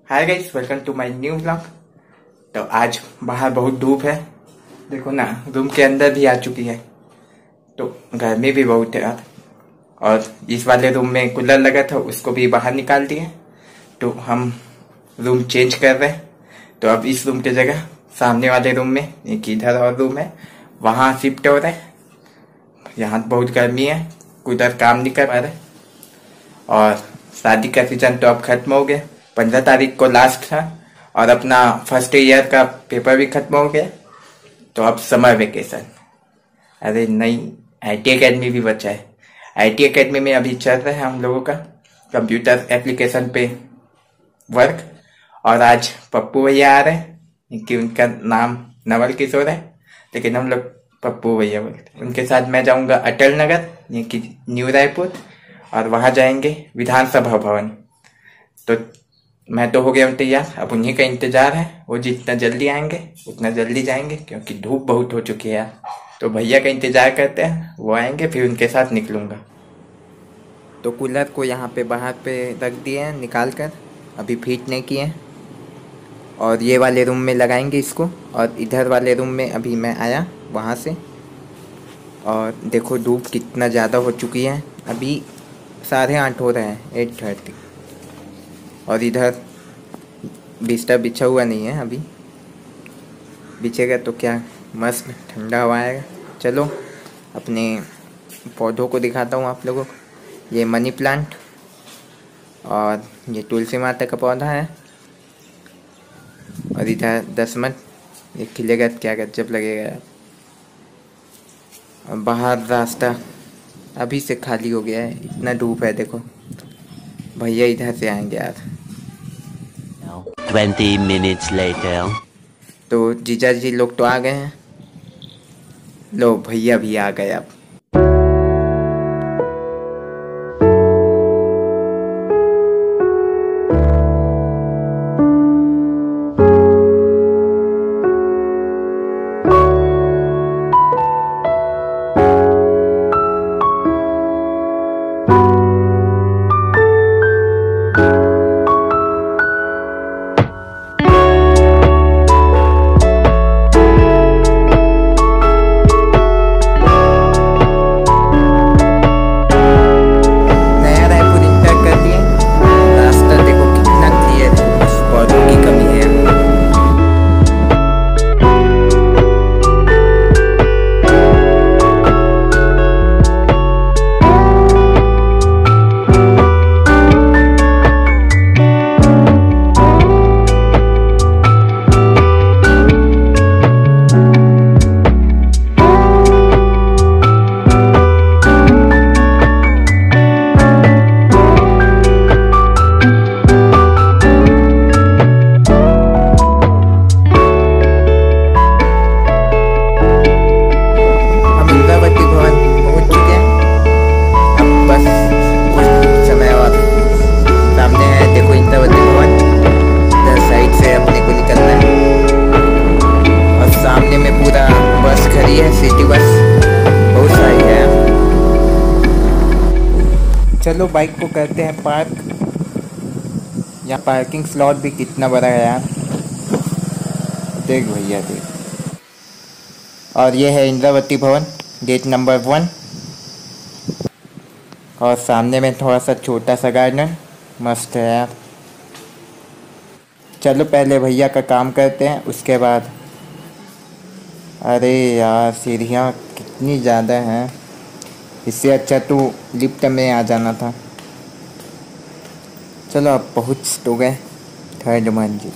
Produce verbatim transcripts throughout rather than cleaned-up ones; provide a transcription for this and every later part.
Hi guys, welcome to my new vlog. तो आज बाहर बहुत धूप है, देखो ना, रूम के अंदर भी आ चुकी है। तो गर्मी भी बहुत है यार। और इस वाले रूम में कूलर लगा था, उसको भी बाहर निकाल दिए। तो हम रूम चेंज कर रहे हैं। तो अब इस रूम की जगह सामने वाले रूम में, एक इधर और रूम है, वहाँ शिफ्ट हो रहे हैं। यहाँ बहुत गर्मी है, कूलर काम नहीं कर पा रहे। और शादी का सीजन तो अब खत्म हो गया, पंद्रह तारीख को लास्ट था। और अपना फर्स्ट ईयर का पेपर भी खत्म हो गया। तो अब समर वेकेशन, अरे नहीं, आई टी अकेडमी भी बचा है। आई टी अकेडमी में अभी चल रहा है हम लोगों का कंप्यूटर एप्लीकेशन पे वर्क। और आज पप्पू भैया आ रहे हैं, कि उनका नाम नवल किशोर है, लेकिन हम लोग पप्पू भैया बोलते। उनके साथ मैं जाऊंगा अटल नगर, ये कि न्यू रायपुर, और वहां जाएंगे विधानसभा भवन। तो मैं तो हो गया हूँ तैयार, अब उन्हीं का इंतजार है। वो जितना जल्दी आएंगे उतना जल्दी जाएंगे, क्योंकि धूप बहुत हो चुकी है यार। तो भैया का इंतजार करते हैं, वो आएंगे फिर उनके साथ निकलूंगा। तो कूलर को यहाँ पे बाहर पे रख दिए हैं निकाल कर, अभी फिट नहीं किए हैं। और ये वाले रूम में लगाएंगे इसको। और इधर वाले रूम में अभी मैं आया वहाँ से, और देखो धूप कितना ज़्यादा हो चुकी है। अभी साढ़े आठ हो रहे हैं, एट थर्टी। और इधर बिस्तर बिछा हुआ नहीं है, अभी बिछेगा तो क्या मस्त ठंडा हवा आएगा। चलो अपने पौधों को दिखाता हूँ आप लोगों को। ये मनी प्लांट और ये तुलसी माता का पौधा है। और इधर दसमत, ये खिलेगा क्या गजब लगेगा यार। और बाहर रास्ता अभी से खाली हो गया है, इतना धूप है। देखो भैया इधर से आएंगे यार। Twenty minutes later. तो जीजा जी लोग तो आ गए हैं, लो भैया भी आ गए अब। चलो बाइक को करते हैं पार्क। यहाँ पार्किंग स्लॉट भी कितना बड़ा है यार, देख भैया देख। और ये है इंद्रावती भवन, गेट नंबर वन। और सामने में थोड़ा सा छोटा सा गार्डन, मस्त है यार। चलो पहले भैया का काम करते हैं, उसके बाद। अरे यार सीढ़ियाँ कितनी ज़्यादा हैं, इससे अच्छा तो लिफ्ट में आ जाना था। चलो अब पहुँच तो गए थर्ड मंजिल।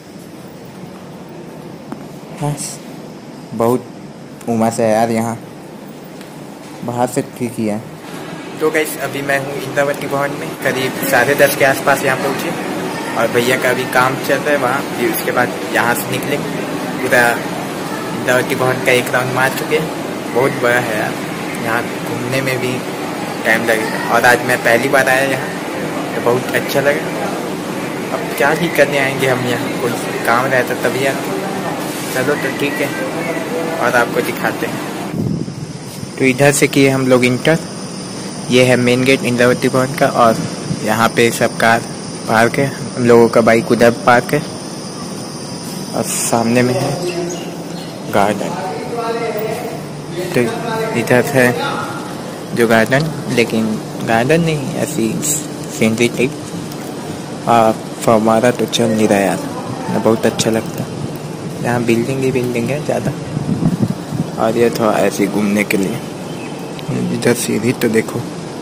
बस बहुत उमस है यार यहाँ, बाहर से ठीक ही है। तो गाइस अभी मैं हूँ इंद्रावती भवन में, करीब साढ़े दस के आसपास यहाँ पहुँचे। और भैया का अभी काम चल रहा है वहाँ, फिर उसके बाद यहाँ से निकले। पूरा इंद्रावती भवन का एक राउंड मार चुके हैं, बहुत बड़ा है यार। यहाँ घूमने में भी टाइम लगेगा। और आज मैं पहली बार आया यहाँ, तो बहुत अच्छा लगा। अब क्या ही करने आएंगे हम यहाँ, कोई काम रहता तभी आते। चलो तो ठीक है, और आपको दिखाते हैं। तो इधर से किए हम लोग इंटर। ये है मेन गेट इंद्रावती भवन का। और यहाँ पे सब कार पार्क है, हम लोगों का बाइक उधर पार्क है और सामने में है गार्डन। तो इधर है जो गार्डन, लेकिन गार्डन नहीं, ऐसी सीनरी टाइप। फवारा तो चल नहीं रहा यार, बहुत अच्छा लगता है। यहाँ बिल्डिंग ही बिल्डिंग है ज़्यादा, और ये थोड़ा ऐसे घूमने के लिए। इधर सीढ़ी तो देखो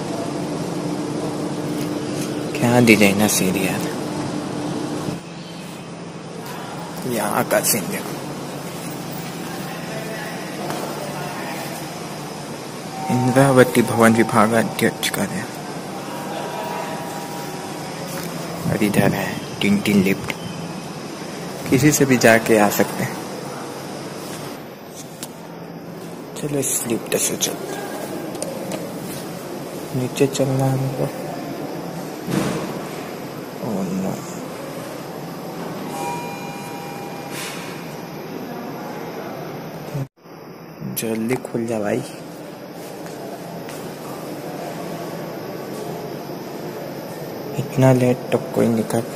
क्या डिजाइन है सीढ़ी यार। यहाँ का सीन देखो, इंद्रावती भवन विभाग अध्यक्ष का है। और इधर है तीन तीन लिफ्ट, किसी से भी जाके आ सकते हैं। चलो इस लिफ्ट से चलते, नीचे चलना है हमको। ओह नो, जल्दी खुल जा भाई। इतना लेट तो कोई नहीं करता।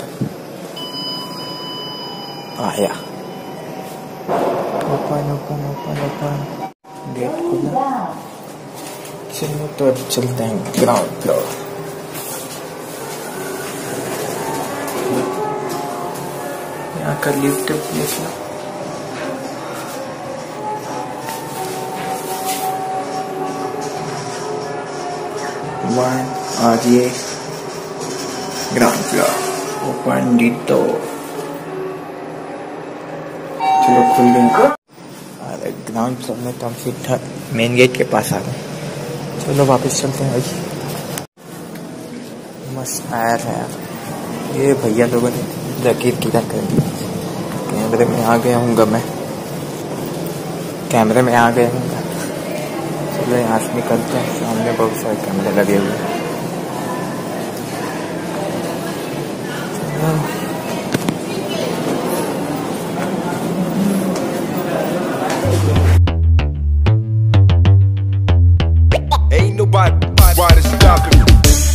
आया, open open open open, gate खुला। चलो तो अब चलते हैं ग्राउंड फ्लोर। यहाँ का लिफ्ट प्लेस है। वन, और ये ground floor, open the door. चलो खुल गई। अरे ग्राउंड फ्लोर में तो हम सीधा मेन गेट के पास आ गए। चलो वापस चलते हैं भाई। मस्त आया था यार, ये भैया लोगों ने जकीर किया कर दिया। कैमरे में आ गया हूँगा मैं, कैमरे में आ गया हूँगा। चलो यहाँ से निकलते हैं, सामने बहुत सारे कैमरे लगे हुए हैं। Ain't nobody trying to stop it.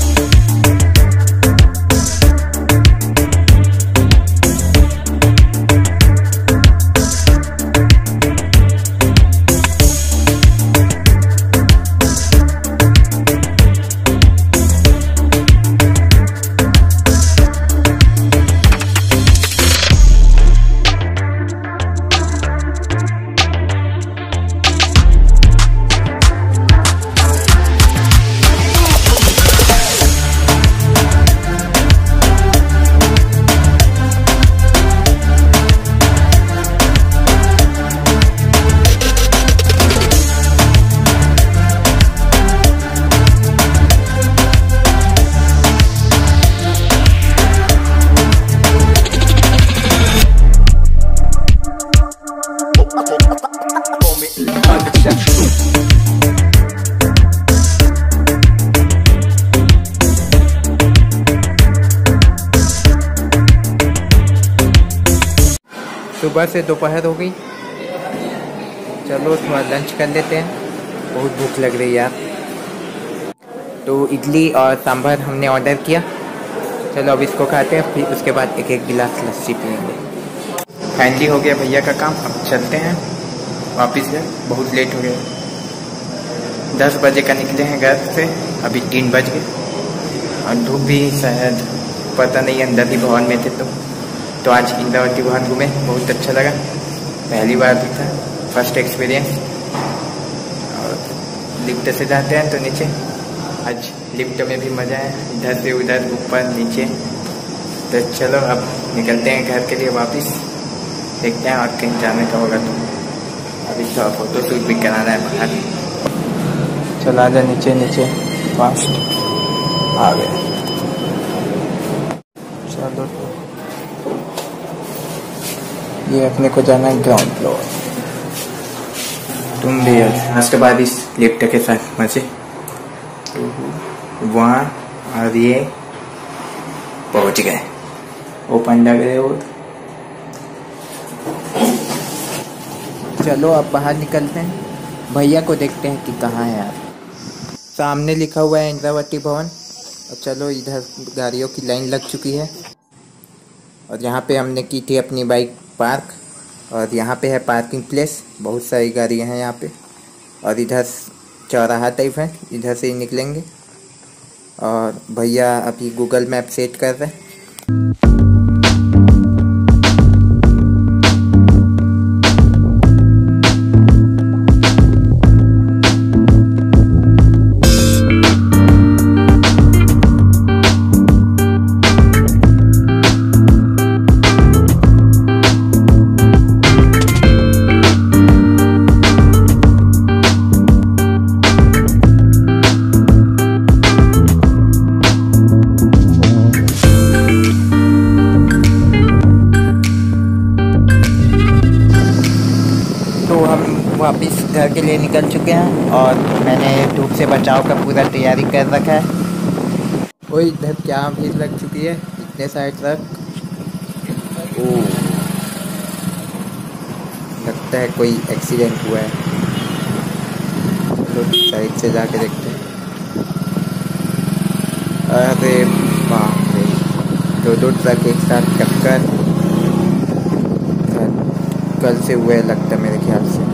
सुबह से दोपहर हो गई, चलो थोड़ा लंच कर लेते हैं, बहुत भूख लग रही है यार। तो इडली और सांभर हमने ऑर्डर किया, चलो अब इसको खाते हैं, फिर उसके बाद एक एक गिलास लस्सी पियेंगे। फाइनली हो गया भैया का काम, अब चलते हैं वापस है, बहुत लेट हो गया। दस बजे का निकले हैं घर से, अभी तीन बज गए और धूप भी शायद पता नहीं, अंदर ही भवन में थे। तो तो आज इंद्रावती भवन घूमे, बहुत अच्छा लगा, पहली बार भी था, फर्स्ट एक्सपीरियंस। और लिफ्ट से जाते हैं तो नीचे, आज लिफ्ट में भी मज़ा है, इधर से उधर ऊपर नीचे। तो चलो अब निकलते हैं घर के लिए वापस, देखते हैं और कहीं जाने का होगा तो। अभी तो फोटो शूट भी कराना है बाहर। चला जा नीचे नीचे, फास्ट आ गए। चलो ये अपने को जाना है ग्राउंड फ्लोर। तुम भी आज के बाद इस लिफ्ट के साथ मजे। वहाँ और ये पहुँच गए, ओपन लग रहे हो। चलो अब बाहर निकलते हैं, भैया को देखते हैं कि कहाँ है यार। सामने लिखा हुआ है इंद्रावती भवन। और चलो इधर गाड़ियों की लाइन लग चुकी है। और यहाँ पे हमने की थी अपनी बाइक पार्क। और यहाँ पे है पार्किंग प्लेस, बहुत सारी गाड़ियाँ हैं यहाँ पे। और इधर चौराहा टाइप है, इधर से ही निकलेंगे। और भैया अभी गूगल मैप सेट कर रहे हैं। तो हम वापस घर के लिए निकल चुके हैं और मैंने धूप से बचाव का पूरा तैयारी कर रखा है। वो इधर क्या भीड़ लग चुकी है, इतने सारे ट्रक। ओ लगता है कोई एक्सीडेंट हुआ है, तो साइड से जाके देखते हैं। अरे बाप रे, दो दो ट्रक एक साथ टक्कर कल से हुए लगता है मेरे ख्याल से।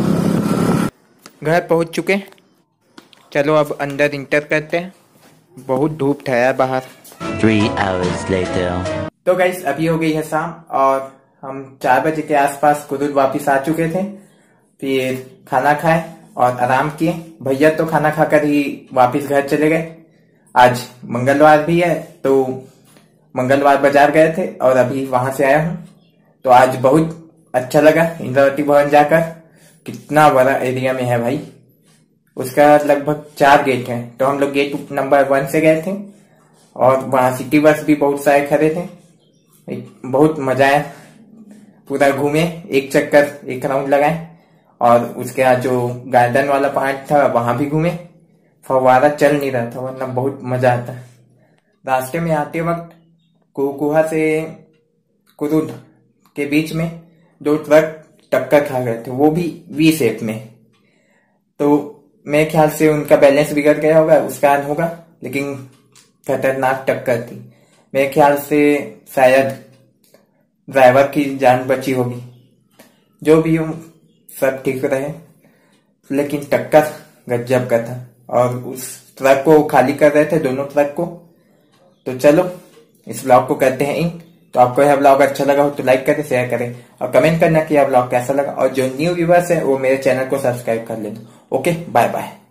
घर पहुंच चुके, चलो अब अंदर इंटर करते हैं। बहुत धूप था यार बाहर। Three hours later. तो गाइस अभी हो गई है शाम और हम चार बजे के आसपास कुदुर वापस आ चुके थे। फिर खाना खाए और आराम किए। भैया तो खाना खाकर ही वापस घर चले गए। आज मंगलवार भी है तो मंगलवार बाजार गए थे और अभी वहां से आया हूँ। तो आज बहुत अच्छा लगा इंद्रावती भवन जाकर। कितना बड़ा एरिया में है भाई, उसका लगभग चार गेट हैं। तो हम लोग गेट नंबर वन से गए थे और वहां सिटी बस भी बहुत सारे खड़े थे। बहुत मजा आया, पूरा घूमे, एक चक्कर एक राउंड लगाए। और उसके बाद जो गार्डन वाला पार्ट था वहां भी घूमे। फव्वारा चल नहीं रहा था वरना बहुत मजा आता। रास्ते में आते वक्त कुकुहा से कुदुर के बीच में दो ट्रक टक्कर खा गए थे, वो भी वी शेप में। तो मेरे ख्याल से उनका बैलेंस बिगड़ गया होगा, उस कारण होगा, लेकिन खतरनाक टक्कर थी। मेरे ख्याल से शायद ड्राइवर की जान बची होगी। जो भी हो सब ठीक रहे, लेकिन टक्कर गजब का था। और उस ट्रक को खाली कर रहे थे, दोनों ट्रक को। तो चलो इस ब्लॉग को करते हैं इन। तो आपको यह ब्लॉग अच्छा लगा हो तो लाइक करें, शेयर करें और कमेंट करना कि यह ब्लॉग कैसा लगा। और जो न्यू व्यूवर्स है वो मेरे चैनल को सब्सक्राइब कर लेना। Okay, bye bye.